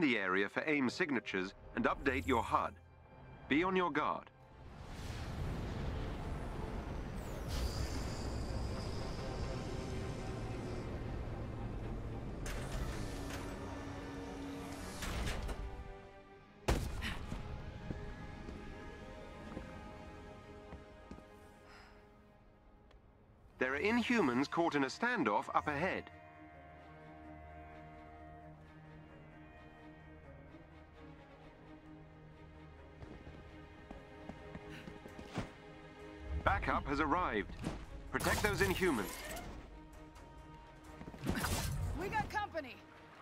the area for AIM signatures and update your HUD. Be on your guard. There are Inhumans caught in a standoff up ahead. Backup has arrived. Protect those Inhumans. We got company.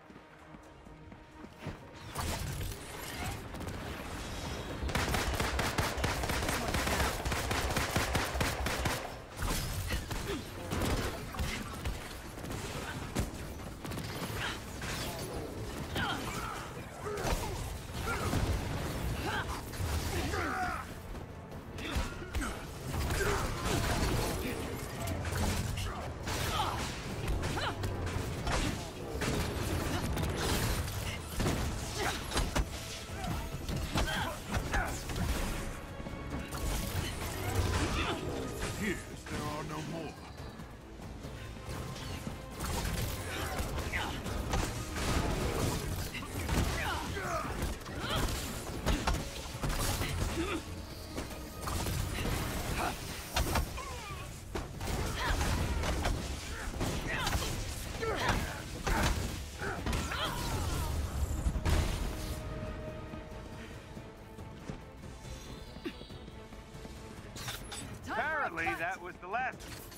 Apparently, that was the last.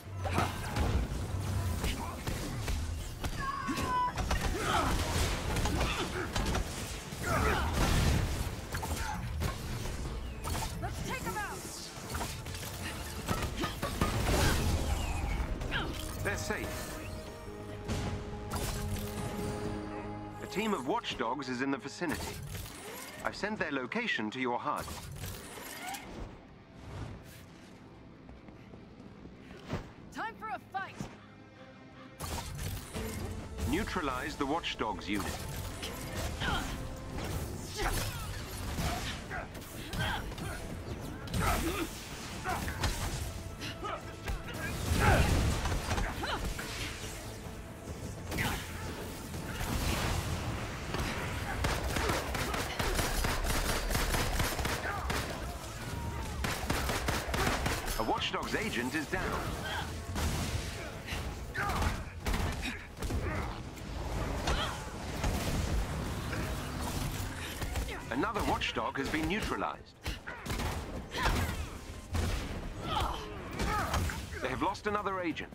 Let's take him out. They're safe. A team of watchdogs is in the vicinity. I've sent their location to your HUD. Time for a fight. Neutralize the watchdogs unit. A watchdog's agent is down. Another watchdog has been neutralized. They have lost another agent.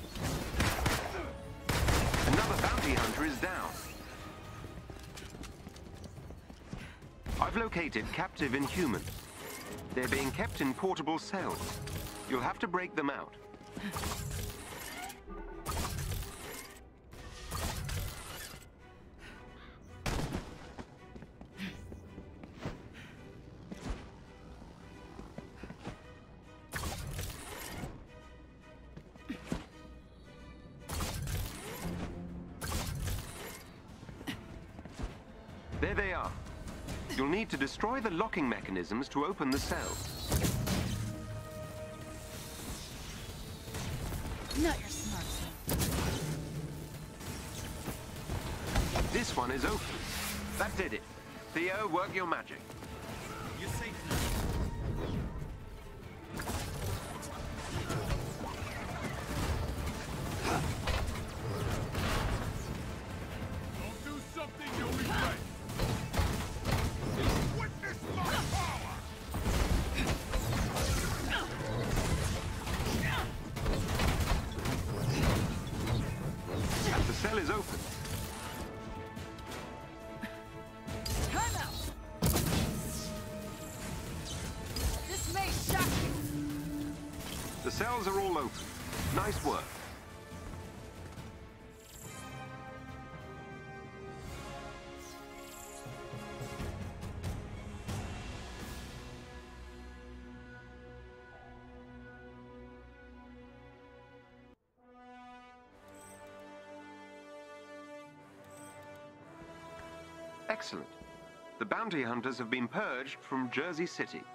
Another bounty hunter is down. I've located captive Inhumans. They're being kept in portable cells. You'll have to break them out. There they are. You'll need to destroy the locking mechanisms to open the cells. Not your smart son. This one is open. That did it. Theo, work your magic. You're safe now. Don't do something you'll regret. Witness my power! The cell is open. Time out. This may shock you. The cells are all open. Nice work. Excellent. The bounty hunters have been purged from Jersey City.